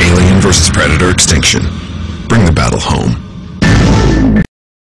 Alien vs. Predator Extinction. Bring the battle home.